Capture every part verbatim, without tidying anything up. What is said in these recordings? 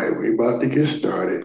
right, we're about to get started.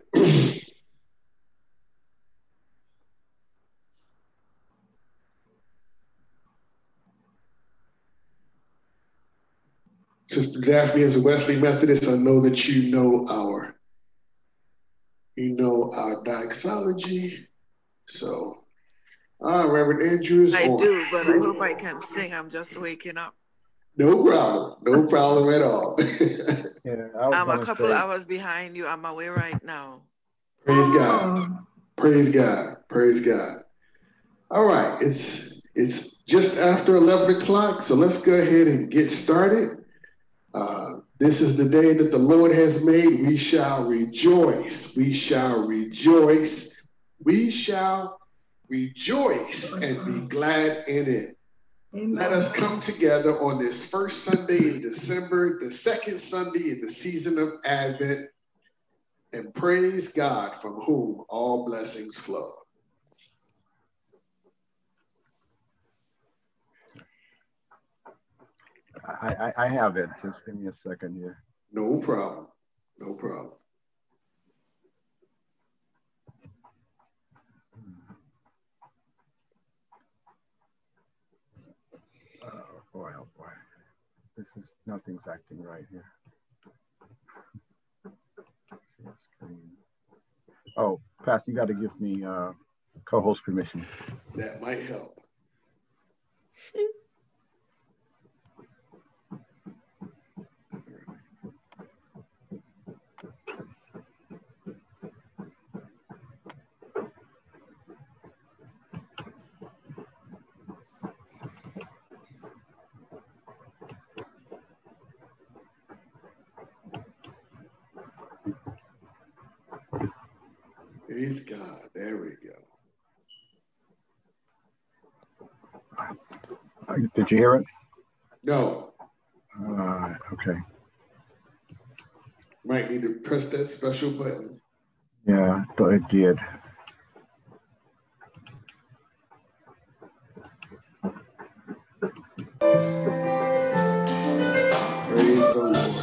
Sister Daphne is a Wesley Methodist. I know that you know our, you know our doxology. So, ah, Reverend Andrews. I on. do, but I hope I can sing. I'm just waking up. No problem. No problem at all. Yeah, I'm a couple say, hours behind you. I'm away right now. Praise God. Praise God. Praise God. All right. It's it's just after eleven o'clock, so let's go ahead and get started. Uh, this is the day that the Lord has made. We shall rejoice. We shall rejoice. We shall rejoice and be glad in it. Amen. Let us come together on this first Sunday in December, the second Sunday in the season of Advent, and praise God from whom all blessings flow. I, I, I have it. Just give me a second here. No problem. No problem. Oh boy, oh boy. This is, nothing's acting right here. Oh, Pastor, you got to give me uh, co-host permission. That might help. Praise God. There we go. Did you hear it? No. Uh, okay. Might need to press that special button. Yeah, it did. Praise the Lord.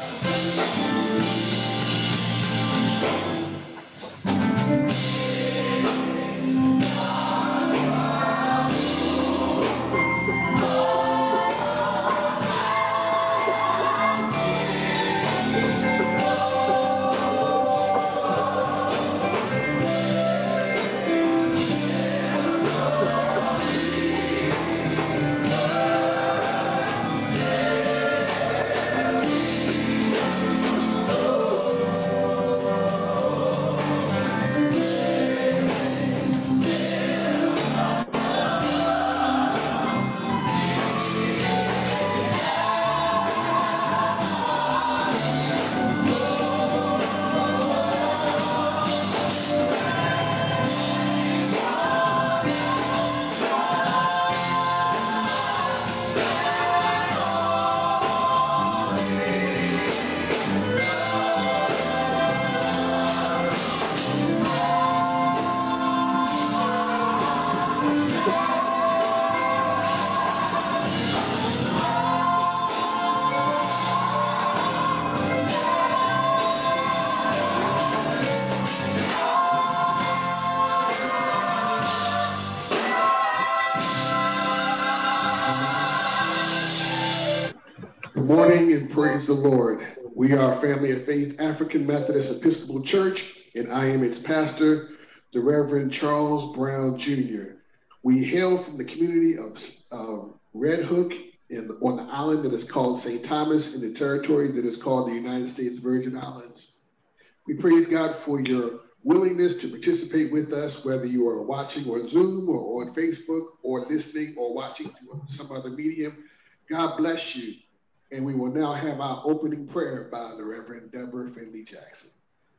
Good morning and praise the Lord. We are Family of Faith African Methodist Episcopal Church, and I am its pastor, the Reverend Charles Brown Junior We hail from the community of uh, Red Hook in, on the island that is called Saint Thomas in the territory that is called the United States Virgin Islands. We praise God for your willingness to participate with us, whether you are watching on Zoom or on Facebook or listening or watching through some other medium. God bless you. And we will now have our opening prayer by the Reverend Deborah Finley Jackson.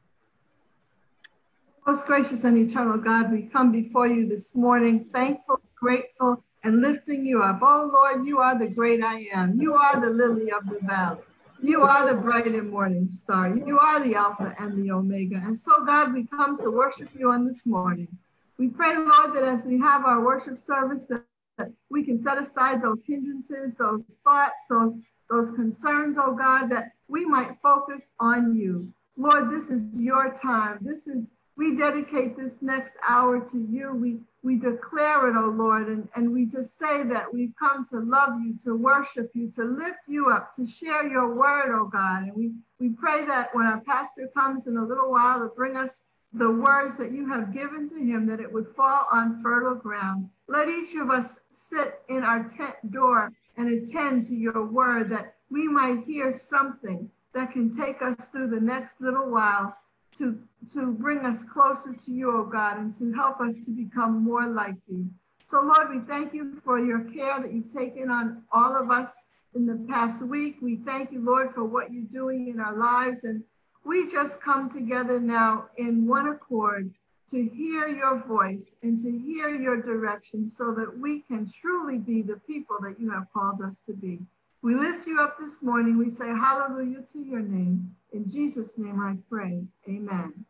Most gracious and eternal God, we come before you this morning, thankful, grateful, and lifting you up. Oh Lord, you are the great I am. You are the lily of the valley. You are the bright and morning star. You are the Alpha and the Omega. And so, God, we come to worship you on this morning. We pray, Lord, that as we have our worship service, that, that we can set aside those hindrances, those thoughts, those those concerns, oh God, that we might focus on you. Lord, this is your time. This is, we dedicate this next hour to you. We we declare it, oh Lord, and, and we just say that we've come to love you, to worship you, to lift you up, to share your word, oh God. And we, we pray that when our pastor comes in a little while to bring us the words that you have given to him, that it would fall on fertile ground. Let each of us sit in our tent door and attend to your word, that we might hear something that can take us through the next little while to, to bring us closer to you, oh God, and to help us to become more like you. So Lord, we thank you for your care that you've taken on all of us in the past week. We thank you, Lord, for what you're doing in our lives. And we just come together now in one accord to hear your voice and to hear your direction so that we can truly be the people that you have called us to be. We lift you up this morning. We say hallelujah to your name. In Jesus' name I pray. Amen.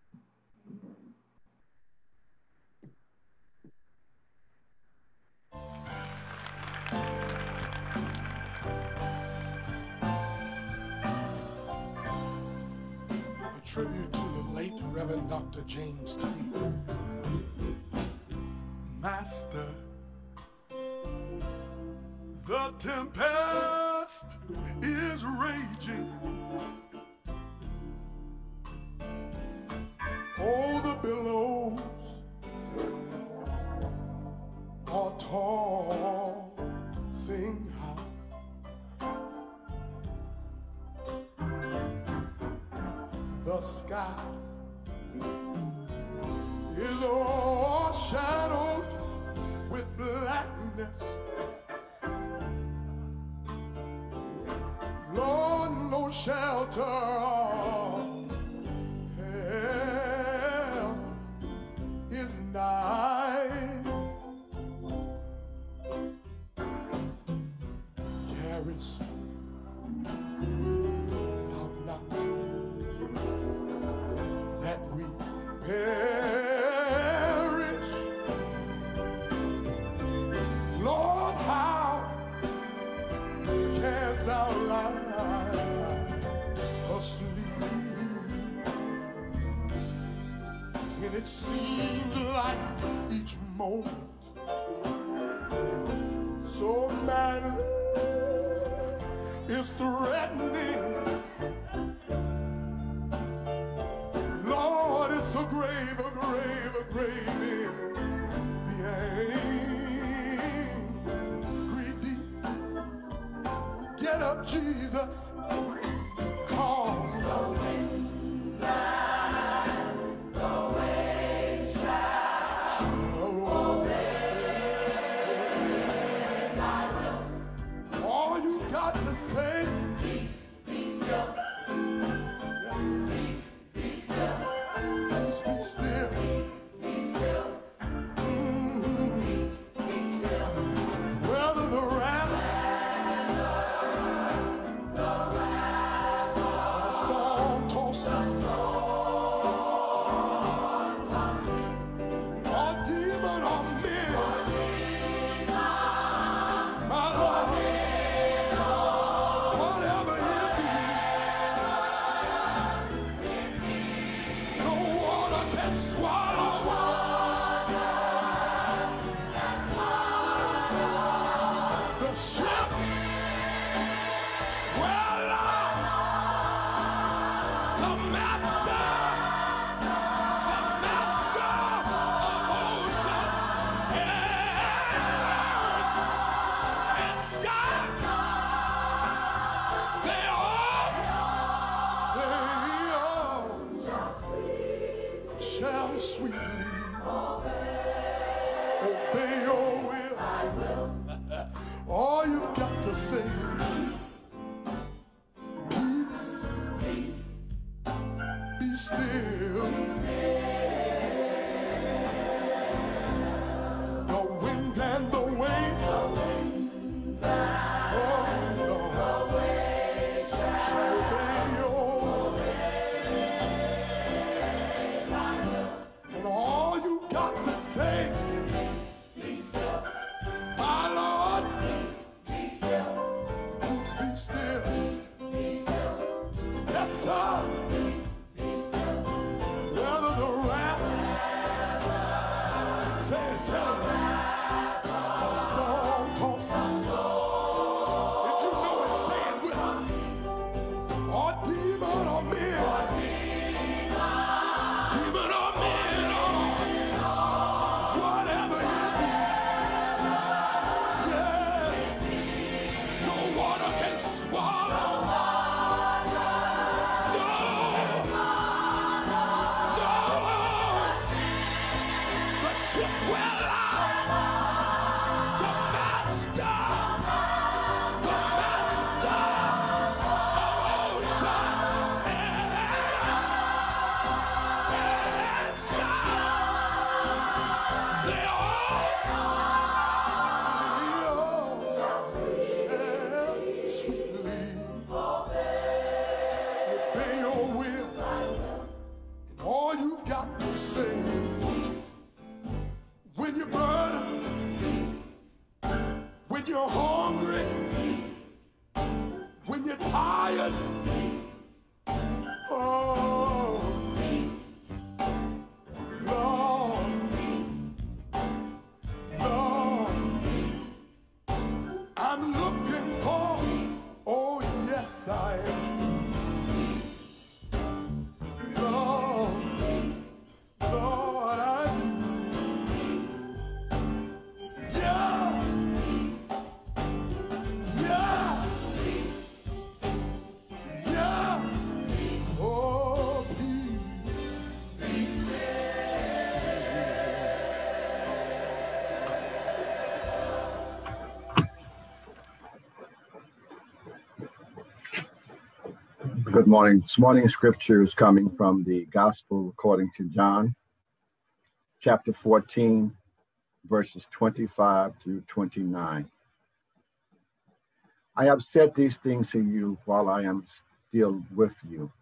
A tribute to the late Reverend Doctor James Cleveland. Master, the tempest is raging. Oh, the billows are tossing high. The sky is all shadowed with blackness. Lord, no shelter or help is nigh. Carries thou not that we perish. Lord, how canst thou lie asleep when it seems like each moment so madly is threatening? Lord, it's a grave, a grave, a grave in the angry deep. Get up, Jesus, cause the winds and the waves shall obey thy will. All you got to say, peace, be still. Yes. Peace, Peace be still. Peace be still. Mm-hmm. Peace be still. Whether the wrath, the wrath, the storm tossing, or demon or men, my Lord, whatever it be. Can swallow the ship well the master, the master of ocean and sky, they all, they all shall sweetly obey your will. All you've got to say is peace, be still. The winds and the waves, the winds and the waves shall obey your will. And all you got to say, be still. My Lord, be still. Peace be still. Be still. Yes, sir. obey your will. And all you've got to say is, when you're burdened, when you're hungry, when you're tired, oh, Lord, Lord, I'm looking for, oh yes I am. Lord, Lord, I, yeah, yeah, yeah, oh peace. Good morning. This morning's scripture is coming from the Gospel according to John, chapter fourteen, verses twenty-five through twenty-nine. I have said these things to you while I am still with you.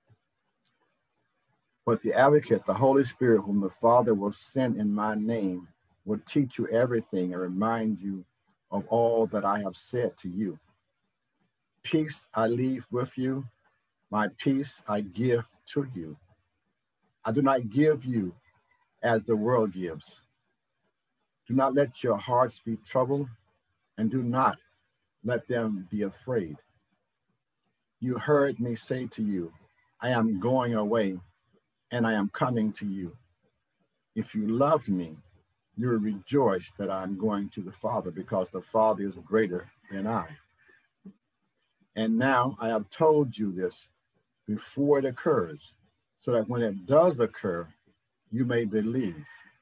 But the advocate, the Holy Spirit, whom the Father will send in my name, will teach you everything and remind you of all that I have said to you. Peace I leave with you. My peace I give to you. I do not give you as the world gives. Do not let your hearts be troubled, and do not let them be afraid. You heard me say to you, I am going away, and I am coming to you. If you loved me, you will rejoice that I am going to the Father, because the Father is greater than I. And now I have told you this before it occurs, so that when it does occur, you may believe.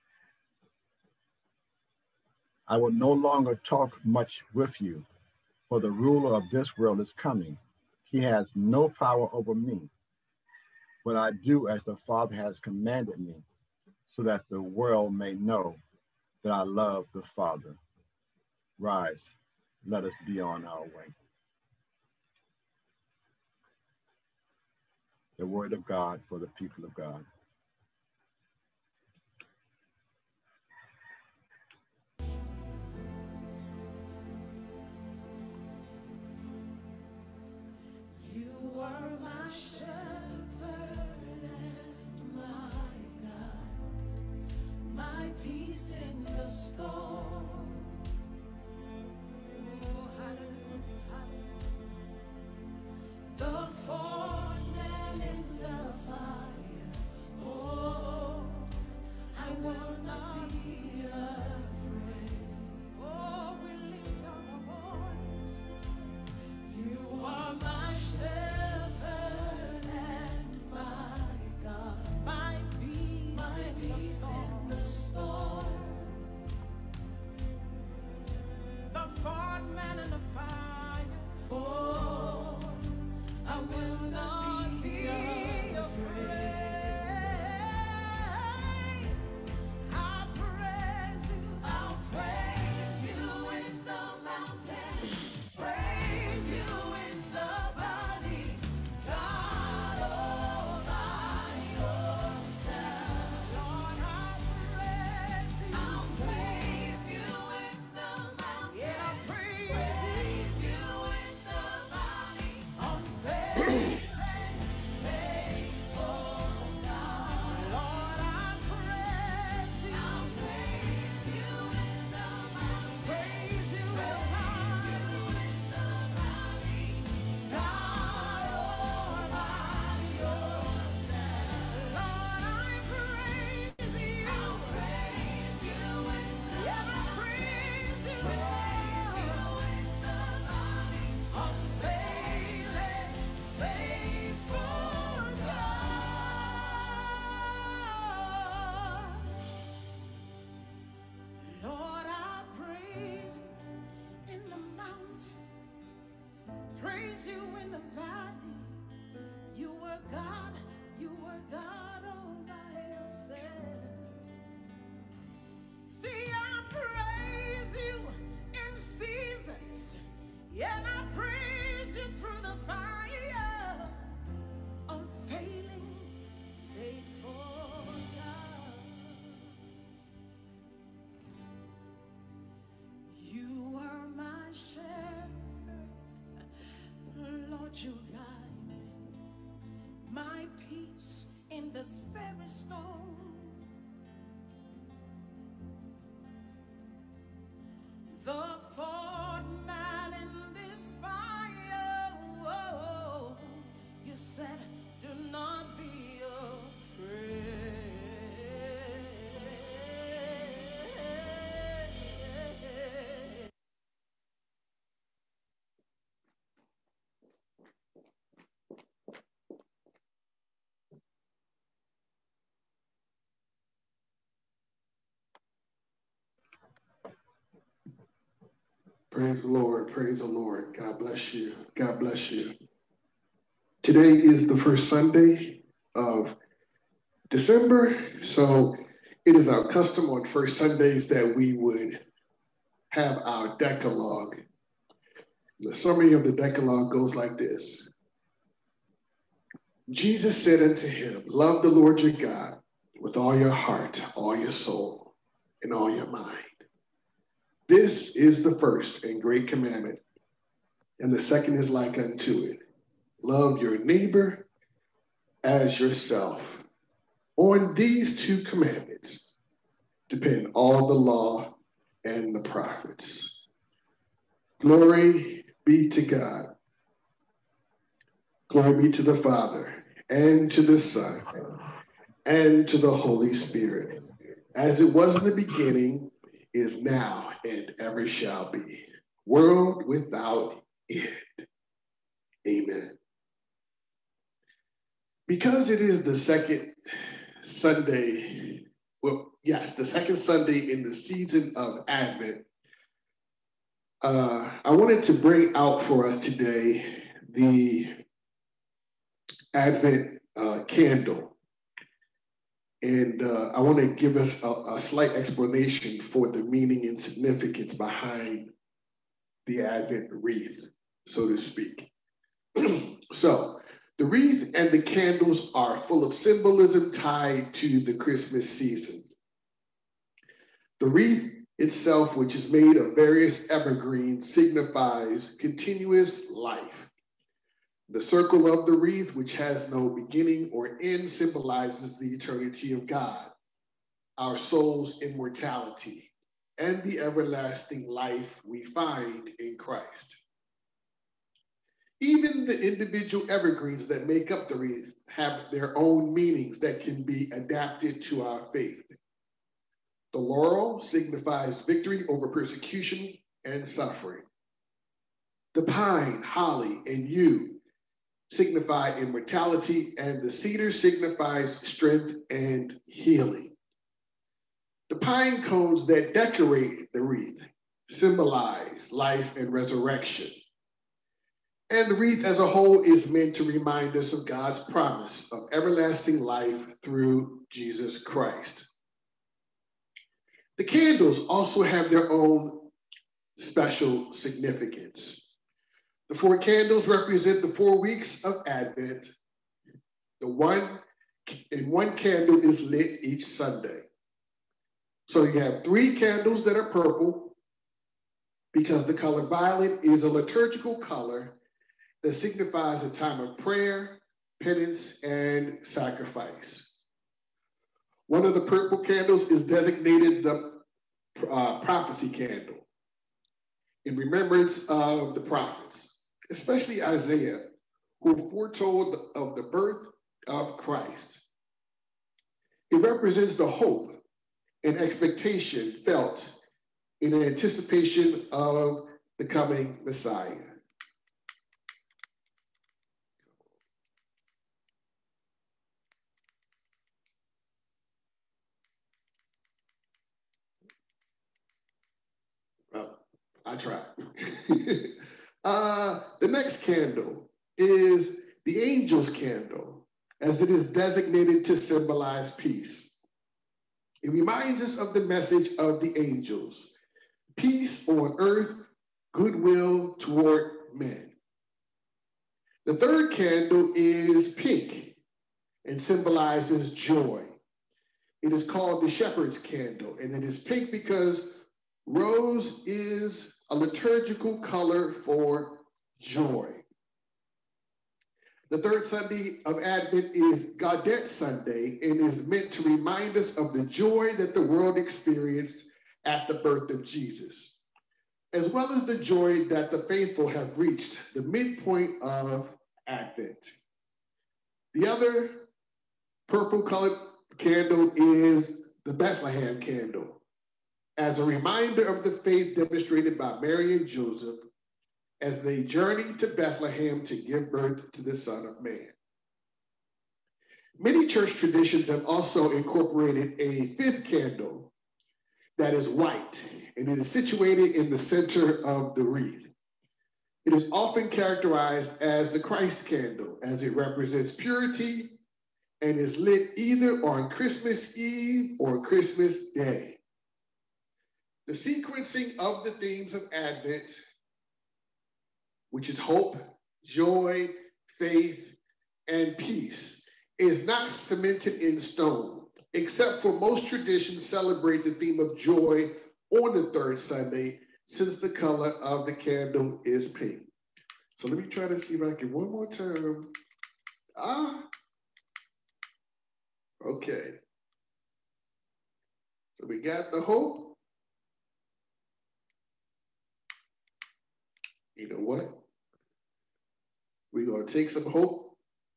I will no longer talk much with you, for the ruler of this world is coming. He has no power over me, but I do as the Father has commanded me, so that the world may know that I love the Father. Rise, let us be on our way. The word of God for the people of God. You are my shepherd and my God, my peace in the storm. Oh, hallelujah, hallelujah. The fourth man in the fire. Oh, I will not be afraid. Oh, we lift our voice. You are my shepherd and my God, my peace, my peace in the storm. The fourth man in the fire. Oh, I will not be afraid. I'll praise you. I'll praise you in the mountain. Praise you in the valley. God all by yourself. Lord, I'll praise you. I'll praise you in the mountain. Yeah, I'll praise, praise you in the valley. Unfailing, faithful God. Lord, I'll praise you. I'll praise you in the mountain. Praise you, praise you in the valley. God all by yourself. Lord, I praise you. I'll praise you in the yeah, I praise you. Praise you in the valley. Unfailing, faithful God. Lord, I praise you in the mountain. Praise you in the valley. You were God, you were God all by yourself. See, I praise you in seasons, and I praise you through the fire. you guide me, my peace in this very storm. The fourth man in this fire, whoa, you said, do not be afraid. Praise the Lord. Praise the Lord. God bless you. God bless you. Today is the first Sunday of December, so it is our custom on first Sundays that we would have our Decalogue. The summary of the Decalogue goes like this. Jesus said unto him, love the Lord your God with all your heart, all your soul, and all your mind. This is the first and great commandment, and the second is like unto it. Love your neighbor as yourself. On these two commandments depend all the law and the prophets. Glory be to God. Glory be to the Father, and to the Son, and to the Holy Spirit, as it was in the beginning, is now, and ever shall be, world without end. Amen. Because it is the second Sunday, well, yes, the second Sunday in the season of Advent, uh, I wanted to bring out for us today the Advent uh, candle. And uh, I want to give us a, a slight explanation for the meaning and significance behind the Advent wreath, so to speak. So, the wreath and the candles are full of symbolism tied to the Christmas season. The wreath itself, which is made of various evergreens, signifies continuous life. The circle of the wreath, which has no beginning or end, symbolizes the eternity of God, our soul's immortality, and the everlasting life we find in Christ. Even the individual evergreens that make up the wreath have their own meanings that can be adapted to our faith. The laurel signifies victory over persecution and suffering. The pine, holly, and yew signify immortality, and the cedar signifies strength and healing. The pine cones that decorate the wreath symbolize life and resurrection. And the wreath as a whole is meant to remind us of God's promise of everlasting life through Jesus Christ. The candles also have their own special significance. The four candles represent the four weeks of Advent. The one and one candle is lit each Sunday. So you have three candles that are purple because the color violet is a liturgical color that signifies a time of prayer, penance, and sacrifice. One of the purple candles is designated the uh, prophecy candle in remembrance of the prophets, especially Isaiah, who foretold of the birth of Christ. It represents the hope and expectation felt in anticipation of the coming Messiah. Well, I tried. uh, the next candle is the angel's candle, as it is designated to symbolize peace. It reminds us of the message of the angels: peace on earth, goodwill toward men. The third candle is pink and symbolizes joy. It is called the shepherd's candle, and it is pink because rose is a liturgical color for joy. The third Sunday of Advent is Gaudete Sunday and is meant to remind us of the joy that the world experienced at the birth of Jesus, as well as the joy that the faithful have reached the midpoint of Advent. The other purple colored candle is the Bethlehem candle, as a reminder of the faith demonstrated by Mary and Joseph as they journeyed to Bethlehem to give birth to the Son of Man. Many church traditions have also incorporated a fifth candle that is white, and it is situated in the center of the wreath. It is often characterized as the Christ candle, as it represents purity and is lit either on Christmas Eve or Christmas Day. The sequencing of the themes of Advent, which is hope, joy, faith, and peace, is not cemented in stone, except for most traditions celebrate the theme of joy on the third Sunday, since the color of the candle is pink. So let me try to see if I can one more time. Ah, okay. So we got the hope. You know what? We're going to take some hope.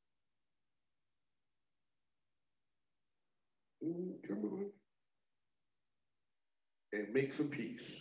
Come on. And make some peace.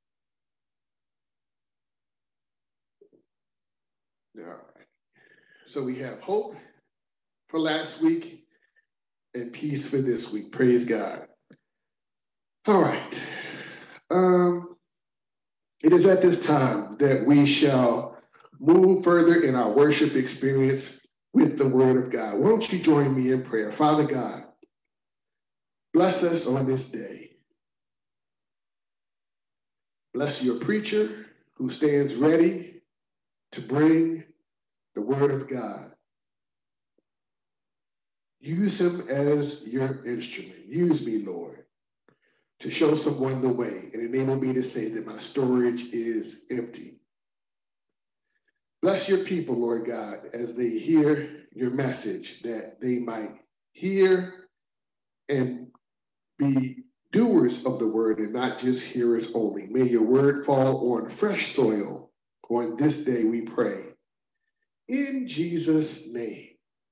All right. So we have hope for last week and peace for this week. Praise God. All right. Um, it is at this time that we shall move further in our worship experience with the Word of God. Why don't you join me in prayer? Father God, bless us on this day. Bless your preacher who stands ready to bring the Word of God. Use him as your instrument. Use me, Lord, to show someone the way and enable me to say that my storage is empty. Bless your people, Lord God, as they hear your message, that they might hear and be doers of the word and not just hearers only. May your word fall on fresh soil on this day, we pray. In Jesus' name,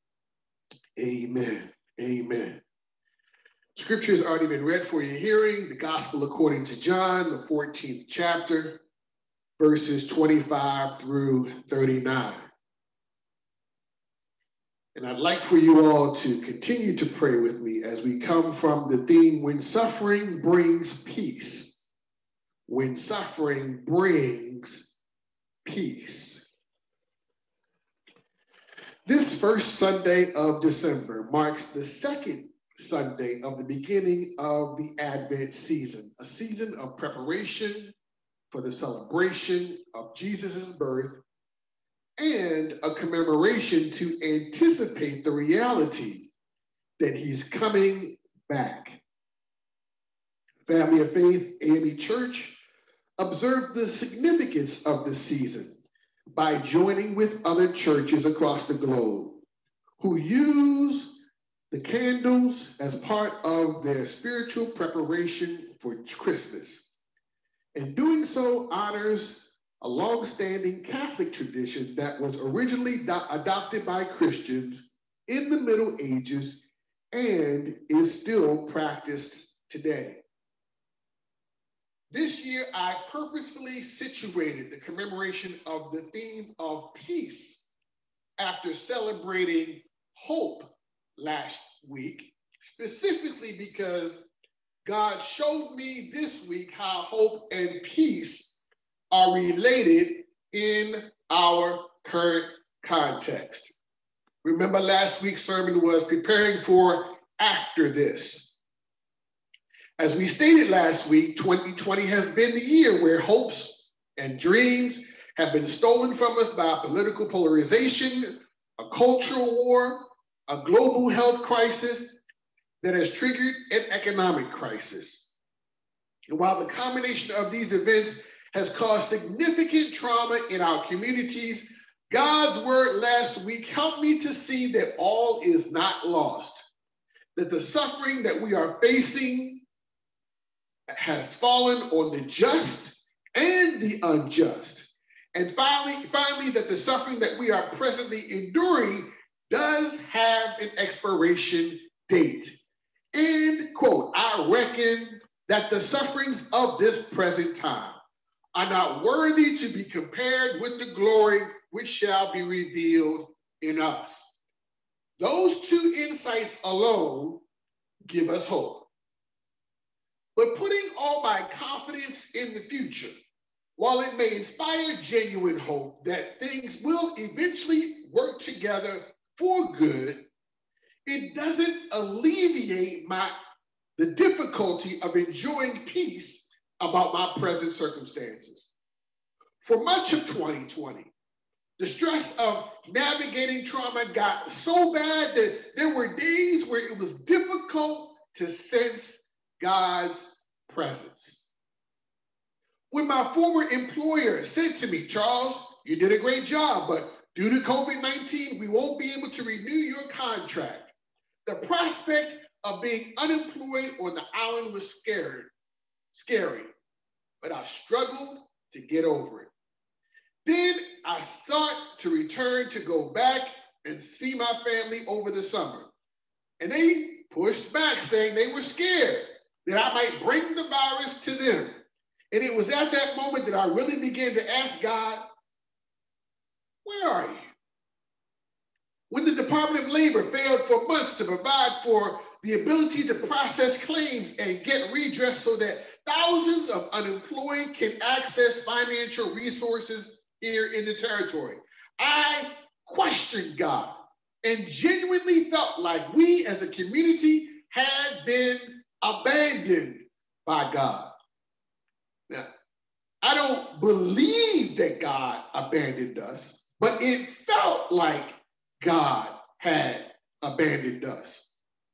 amen. Amen. Scripture has already been read for your hearing. The Gospel according to John, the fourteenth chapter, verses twenty-five through thirty-nine. And I'd like for you all to continue to pray with me as we come from the theme, when suffering brings peace. When suffering brings peace. This first Sunday of December marks the second Sunday of the beginning of the Advent season, a season of preparation for the celebration of Jesus' birth and a commemoration to anticipate the reality that he's coming back. Family of Faith, A M E Church, observe the significance of this season by joining with other churches across the globe who use the candles as part of their spiritual preparation for Christmas. And doing so honors a long-standing Catholic tradition that was originally do- adopted by Christians in the Middle Ages and is still practiced today. This year, I purposefully situated the commemoration of the theme of peace after celebrating hope last week, specifically because God showed me this week how hope and peace are related in our current context. Remember, last week's sermon was preparing for after this. As we stated last week, twenty twenty has been the year where hopes and dreams have been stolen from us by political polarization, a cultural war, a global health crisis that has triggered an economic crisis. And while the combination of these events has caused significant trauma in our communities, God's word last week helped me to see that all is not lost, that the suffering that we are facing has fallen on the just and the unjust. And finally, finally, that the suffering that we are presently enduring does have an expiration date. End quote. I reckon that the sufferings of this present time are not worthy to be compared with the glory which shall be revealed in us. Those two insights alone give us hope. But putting all my confidence in the future, while it may inspire genuine hope that things will eventually work together for good, it doesn't alleviate my the difficulty of enjoying peace about my present circumstances. For much of twenty twenty, the stress of navigating trauma got so bad that there were days where it was difficult to sense God's presence. When my former employer said to me, "Charles, you did a great job, but due to COVID nineteen, we won't be able to renew your contract," the prospect of being unemployed on the island was scary, scary, but I struggled to get over it. Then I sought to return to go back and see my family over the summer. And they pushed back, saying they were scared that I might bring the virus to them. And it was at that moment that I really began to ask God, where are you? When the Department of Labor failed for months to provide for the ability to process claims and get redress so that thousands of unemployed can access financial resources here in the territory, I questioned God and genuinely felt like we as a community had been abandoned by God. Now, I don't believe that God abandoned us, but it felt like God had abandoned us.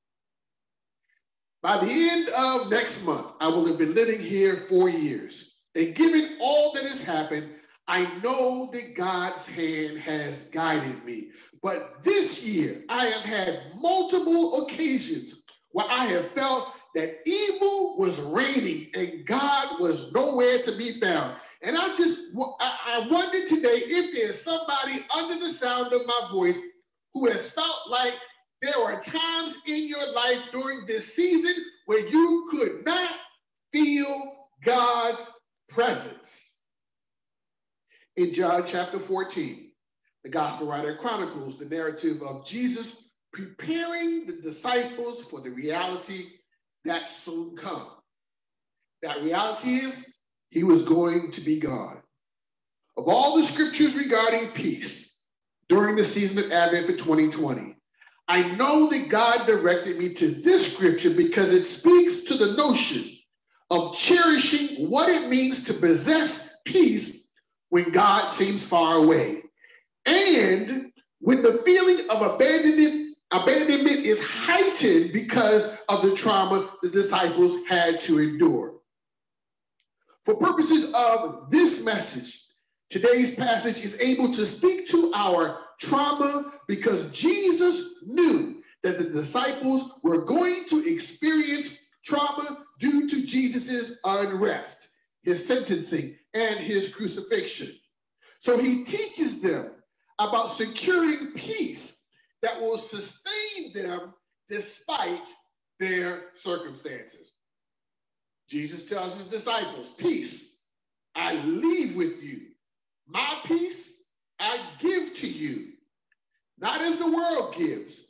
By the end of next month, I will have been living here four years. And given all that has happened, I know that God's hand has guided me. But this year, I have had multiple occasions where I have felt that evil was reigning and God was nowhere to be found. And I just, I wonder today if there's somebody under the sound of my voice who has felt like there are times in your life during this season where you could not feel God's presence. In John chapter fourteen, the gospel writer chronicles the narrative of Jesus preparing the disciples for the reality that soon come. That reality is he was going to be gone. Of all the scriptures regarding peace during the season of Advent for twenty twenty, I know that God directed me to this scripture because it speaks to the notion of cherishing what it means to possess peace when God seems far away, and when the feeling of abandonment, abandonment is heightened because of the trauma the disciples had to endure. For purposes of this message, today's passage is able to speak to our trauma because Jesus knew that the disciples were going to experience trauma due to Jesus's unrest, his sentencing, and his crucifixion. So he teaches them about securing peace that will sustain them despite their circumstances. Jesus tells his disciples, "Peace I leave with you. My peace I give to you. Not as the world gives."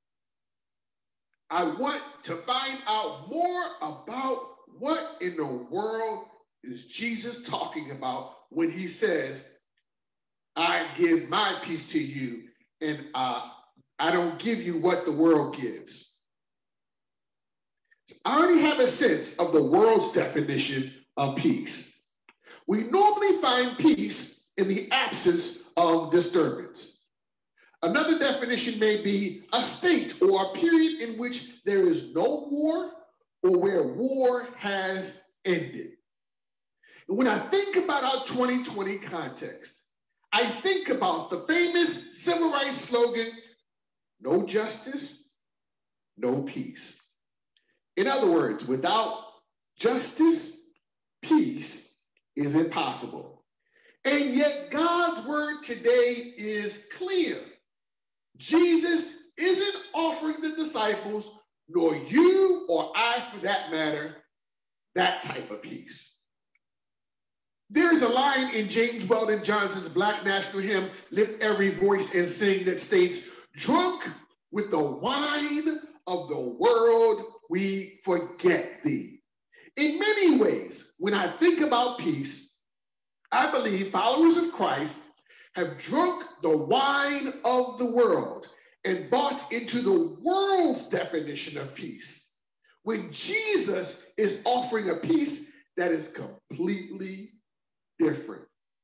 I want to find out more about what in the world is Jesus talking about when he says, "I give my peace to you, and uh, I don't give you what the world gives." I already have a sense of the world's definition of peace. We normally find peace in the absence of disturbance. Another definition may be a state or a period in which there is no war or where war has ended. And when I think about our twenty twenty context, I think about the famous civil rights slogan, no justice, no peace. In other words, without justice, peace is impossible. And yet God's word today is clear. Jesus isn't offering the disciples, nor you or I for that matter, that type of peace. There is a line in James Weldon Johnson's Black national hymn, Lift Every Voice and Sing, that states, drunk with the wine of the world, we forget thee. In many ways, when I think about peace, I believe followers of Christ have drunk the wine of the world and bought into the world's definition of peace, when Jesus is offering a peace that is completely different.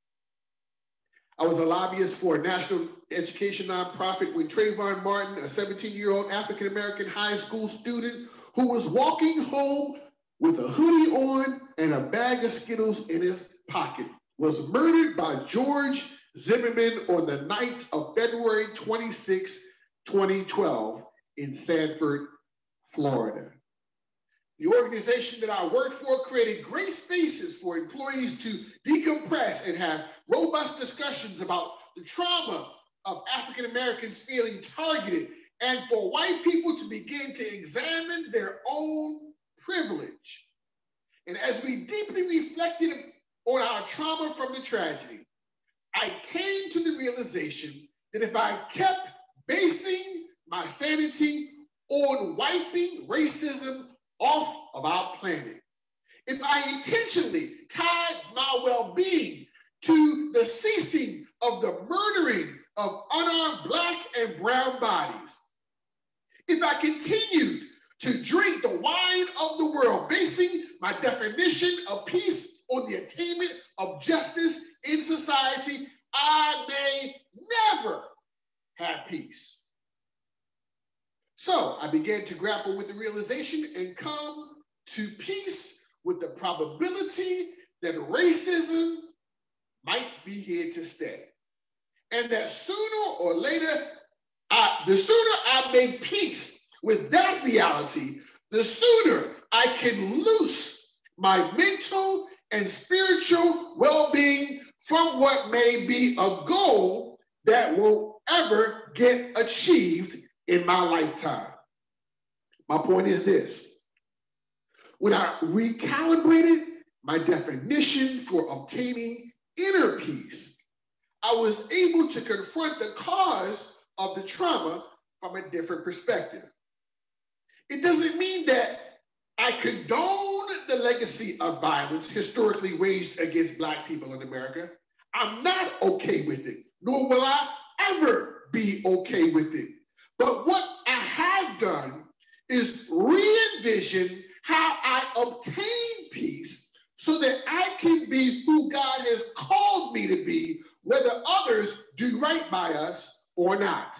I was a lobbyist for a national education nonprofit when Trayvon Martin, a seventeen-year-old African-American high school student who was walking home with a hoodie on and a bag of Skittles in his pocket, was murdered by George Zimmerman on the night of February twenty-sixth, twenty twelve in Sanford, Florida. The organization that I worked for created great spaces for employees to decompress and have robust discussions about the trauma of African Americans feeling targeted, and for white people to begin to examine their own privilege. And as we deeply reflected on our trauma from the tragedy, I came to the realization that if I kept basing my sanity on wiping racism off of our planet, if I intentionally tied my well-being to the ceasing of the murdering of unarmed Black and brown bodies, if I continued to drink the wine of the world, basing my definition of peace on the attainment of justice in society, I may never have peace. So I began to grapple with the realization and come to peace with the probability that racism might be here to stay. And that sooner or later, I, the sooner I make peace with that reality, the sooner I can loose my mental and spiritual well-being from what may be a goal that won't ever get achieved in my lifetime. My point is this: when I recalibrated my definition for obtaining inner peace, I was able to confront the cause of the trauma from a different perspective. It doesn't mean that I condone the legacy of violence historically waged against Black people in America. I'm not okay with it, nor will I ever be okay with it. But what I have done is re-envision how I obtain peace so that I can be who God has called me to be, whether others do right by us or not.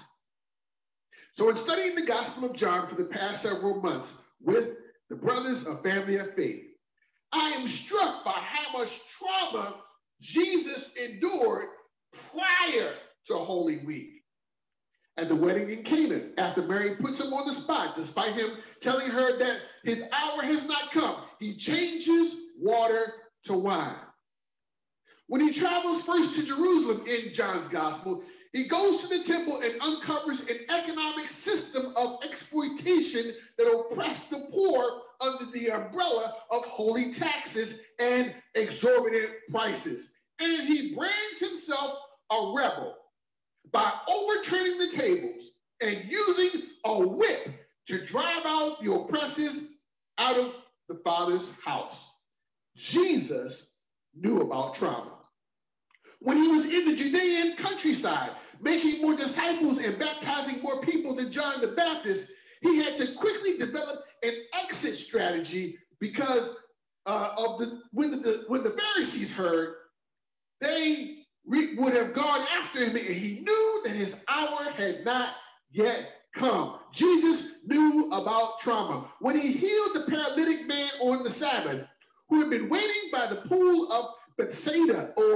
So in studying the Gospel of John for the past several months with the brothers of Family of Faith, I am struck by how much trauma Jesus endured prior to Holy Week. At the wedding in Cana, after Mary puts him on the spot, despite him telling her that his hour has not come, he changes water to wine. When he travels first to Jerusalem in John's Gospel, he goes to the temple and uncovers an economic system of exploitation that oppressed the poor under the umbrella of holy taxes and exorbitant prices. And he brands himself a rebel by overturning the tables and using a whip to drive out the oppressors out of the Father's house. Jesus knew about trauma. When he was in the Judean countryside, making more disciples and baptizing more people than John the Baptist, he had to quickly develop an exit strategy because uh, of the when the when the Pharisees heard, they would have gone after him, and he knew that his hour had not yet come. Jesus knew about trauma. When he healed the paralytic man on the Sabbath, who had been waiting by the pool of Bethsaida, or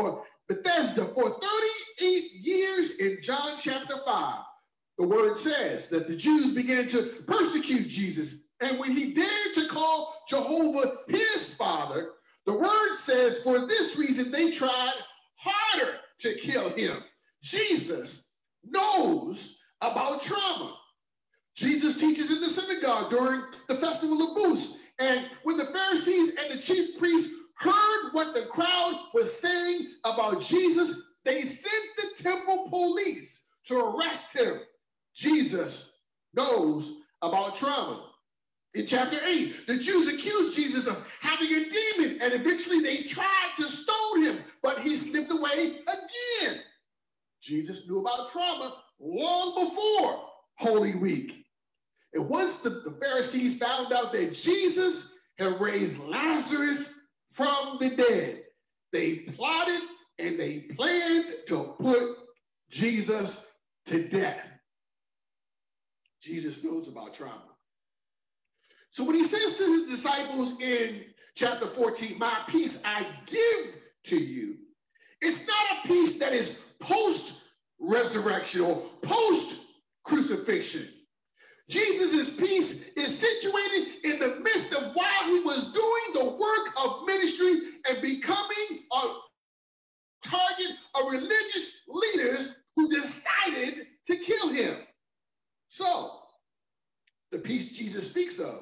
Bethesda for thirty-eight years in John chapter five. The word says that the Jews began to persecute Jesus. And when he dared to call Jehovah his father, the word says for this reason they tried harder to kill him. Jesus knows about trauma. Jesus teaches in the synagogue during the festival of booths. And when the Pharisees and the chief priests heard what the crowd was saying about Jesus, they sent the temple police to arrest him. Jesus knows about trauma. In chapter eight, the Jews accused Jesus of having a demon, and eventually they tried to stone him, but he slipped away again. Jesus knew about trauma long before Holy Week. And once the, the Pharisees found out that Jesus had raised Lazarus from the dead, they plotted and they planned to put Jesus to death. Jesus knows about trauma. So when he says to his disciples in chapter fourteen, my peace I give to you, it's not a peace that is post-resurrection or post-crucifixion. Jesus' peace is situated in the midst of while he was doing the work of ministry and becoming a target of religious leaders who decided to kill him. So, the peace Jesus speaks of,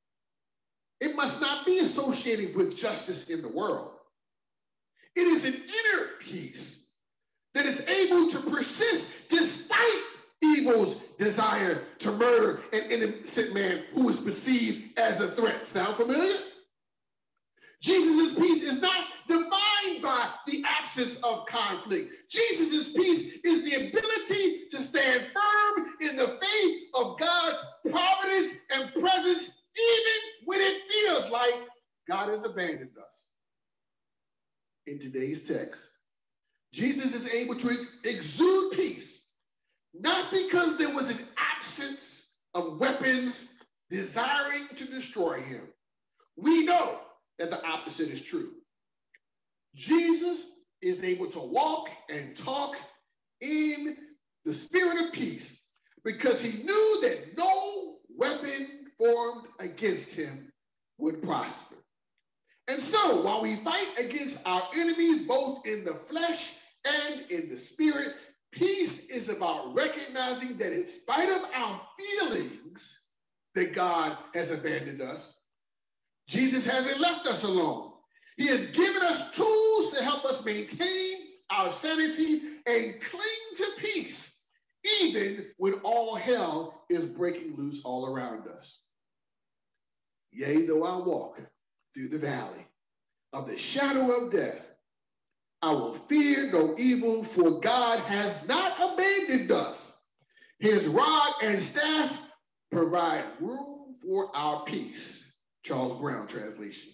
it must not be associated with justice in the world. It is an inner peace that is able to persist despite evil's desire to murder an innocent man who is perceived as a threat. Sound familiar? Jesus' peace is not defined by the absence of conflict. Jesus' peace is the ability to stand firm in the faith of God's providence and presence, even when it feels like God has abandoned us. In today's text, Jesus is able to exude peace, not because there was an absence of weapons desiring to destroy him. We know that the opposite is true. Jesus is able to walk and talk in the spirit of peace because he knew that no weapon formed against him would prosper. And so while we fight against our enemies, both in the flesh and in the spirit, peace is about recognizing that in spite of our feelings that God has abandoned us, Jesus hasn't left us alone. He has given us tools to help us maintain our sanity and cling to peace, even when all hell is breaking loose all around us. Yea, though I walk through the valley of the shadow of death, I will fear no evil, for God has not abandoned us. His rod and staff provide room for our peace. Charles Brown translation.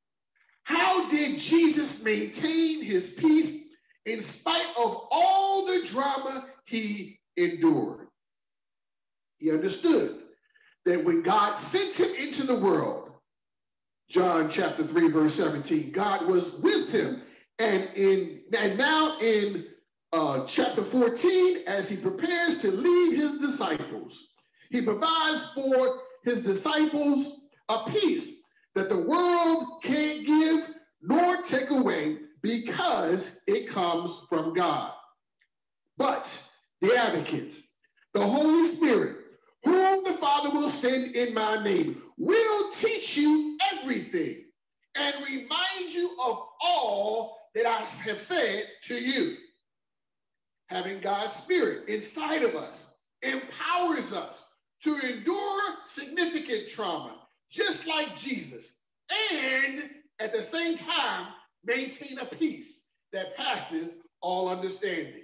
How did Jesus maintain his peace in spite of all the drama he endured? He understood that when God sent him into the world, John chapter three, verse seventeen, God was with him. And in and now in uh, chapter fourteen, as he prepares to lead his disciples, he provides for his disciples a peace that the world can't give nor take away because it comes from God. But the advocate, the Holy Spirit, whom the Father will send in my name, will teach you everything and remind you of all that I have said to you. Having God's Spirit inside of us empowers us to endure significant trauma, just like Jesus, and at the same time, maintain a peace that passes all understanding.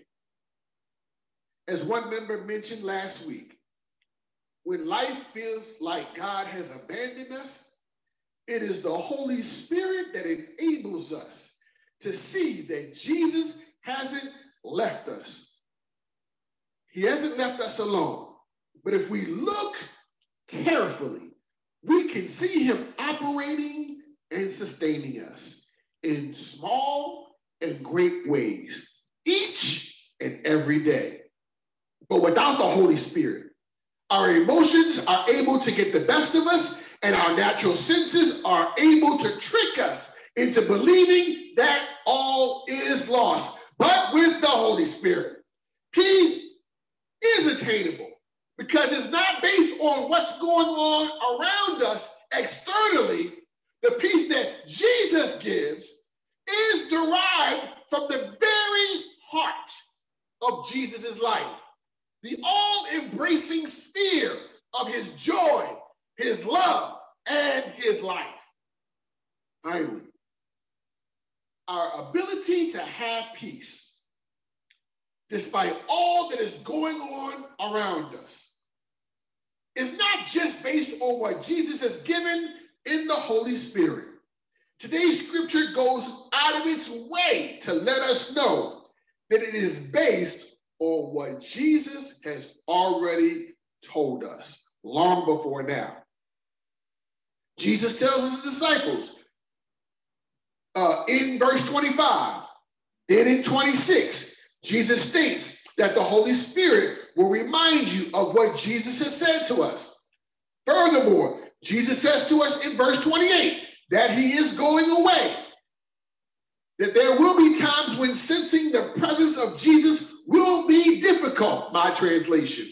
As one member mentioned last week, when life feels like God has abandoned us, it is the Holy Spirit that enables us to see that Jesus hasn't left us. He hasn't left us alone. But if we look carefully, we can see him operating and sustaining us in small in great ways, each and every day. But without the Holy Spirit, our emotions are able to get the best of us, and our natural senses are able to trick us into believing that all is lost. But with the Holy Spirit, peace is attainable because it's not based on what's going on around us externally. The peace that Jesus gives is derived from the very heart of Jesus's life, the all-embracing sphere of his joy, his love, and his life. Finally, our ability to have peace, despite all that is going on around us, is not just based on what Jesus has given in the Holy Spirit. Today's scripture goes out of its way to let us know that it is based on what Jesus has already told us long before now. Jesus tells his disciples uh, in verse twenty-five, then in twenty-six, Jesus states that the Holy Spirit will remind you of what Jesus has said to us. Furthermore, Jesus says to us in verse twenty-eight that he is going away, that there will be times when sensing the presence of Jesus will be difficult, my translation.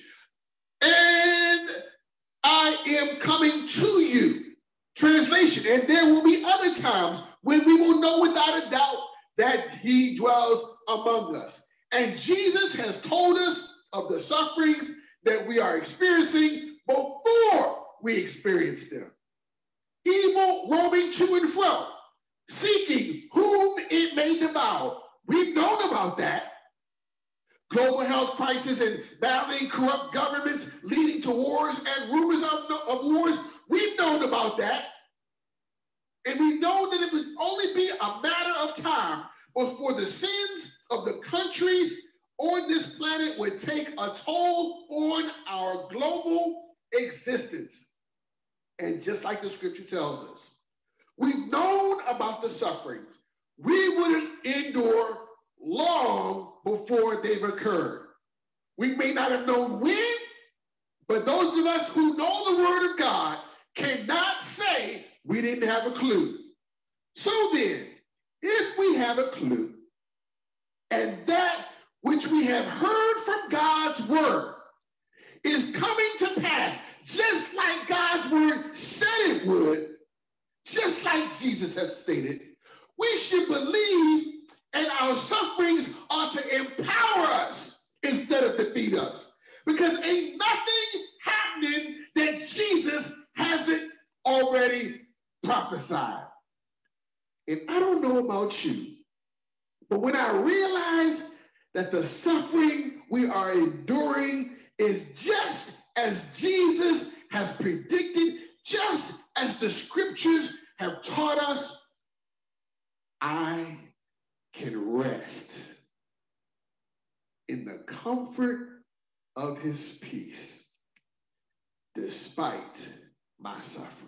And I am coming to you, translation. And there will be other times when we will know without a doubt that he dwells among us. And Jesus has told us of the sufferings that we are experiencing before we experience them. Evil roaming to and fro, seeking whom it may devour. We've known about that. Global health crisis and battling corrupt governments leading to wars and rumors of, of wars. We've known about that. And we know that it would only be a matter of time before the sins of the countries on this planet would take a toll on our global existence. And just like the scripture tells us, we've known about the sufferings we wouldn't endure long before they've occurred. We may not have known when, but those of us who know the word of God cannot say we didn't have a clue. So then, if we have a clue, and that which we have heard from God's word is coming to pass, just like God's word said it would, just like Jesus has stated, we should believe, and our sufferings ought to empower us instead of defeat us. Because ain't nothing happening that Jesus hasn't already prophesied. And I don't know about you, but when I realize that the suffering we are enduring is just as Jesus has predicted, just as the scriptures have taught us, I can rest in the comfort of his peace despite my suffering.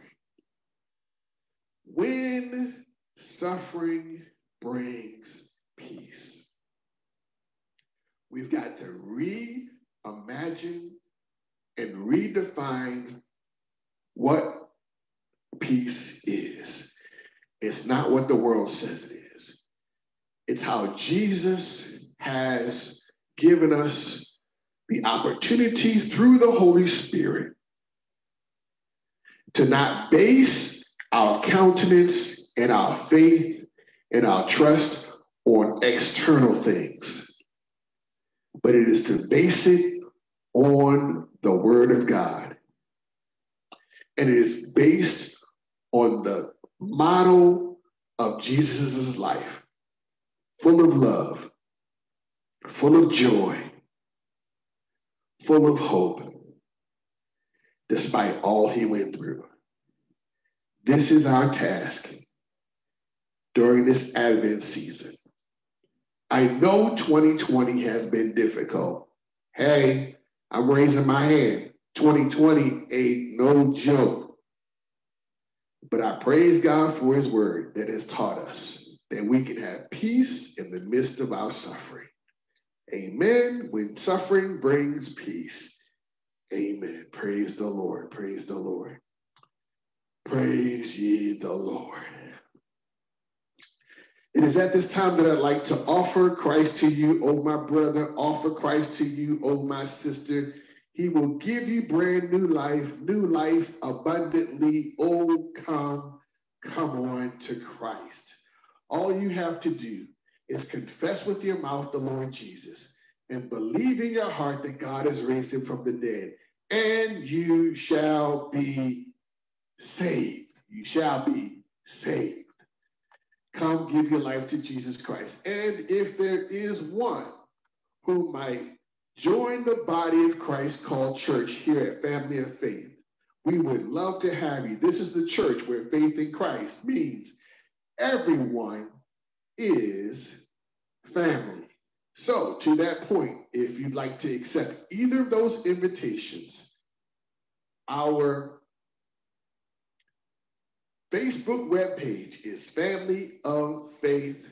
When suffering brings peace, we've got to reimagine and redefine what peace is. It's not what the world says it is. It's how Jesus has given us the opportunity through the Holy Spirit to not base our countenance and our faith and our trust on external things, but it is to base it on the Word of God. And it is based on the model of Jesus's life, full of love, full of joy, full of hope, despite all he went through. This is our task during this Advent season. I know twenty twenty has been difficult. Hey, I'm raising my hand. twenty twenty ain't no joke. But I praise God for his word that has taught us that we can have peace in the midst of our suffering. Amen. When suffering brings peace. Amen. Praise the Lord. Praise the Lord. Praise ye the Lord. It is at this time that I'd like to offer Christ to you, oh my brother, offer Christ to you, oh my sister. He will give you brand new life, new life abundantly. Oh, come, come on to Christ. All you have to do is confess with your mouth the Lord Jesus and believe in your heart that God has raised him from the dead, and you shall be saved. You shall be saved. Come give your life to Jesus Christ. And if there is one who might join the body of Christ called church here at Family of Faith, we would love to have you. This is the church where faith in Christ means everyone is family. So to that point, if you'd like to accept either of those invitations, our Facebook webpage is Family of Faith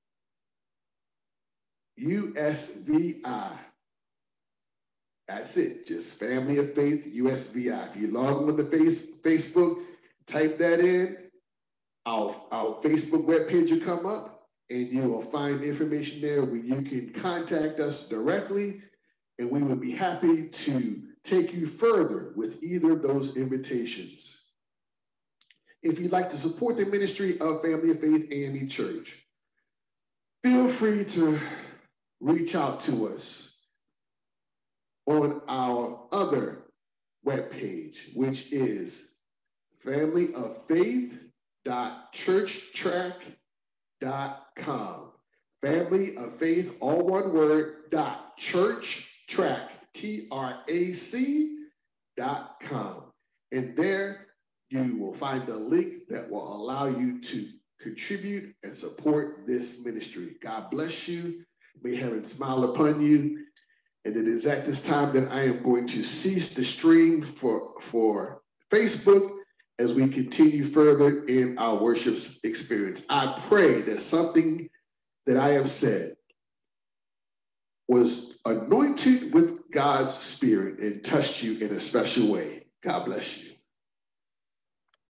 U S V I. That's it, just Family of Faith U S V I. If you log on to face, Facebook, type that in, our, our Facebook webpage will come up, and you will find information there where you can contact us directly, and we would be happy to take you further with either of those invitations. If you'd like to support the ministry of Family of Faith A M E Church, feel free to reach out to us on our other webpage, which is family of faith dot church track dot com. Family of Faith, all one word, dot church track, T R A C dot com. And there you will find a link that will allow you to contribute and support this ministry. God bless you. May heaven smile upon you. And it is at this time that I am going to cease the stream for, for Facebook as we continue further in our worship experience. I pray that something that I have said was anointed with God's Spirit and touched you in a special way. God bless you.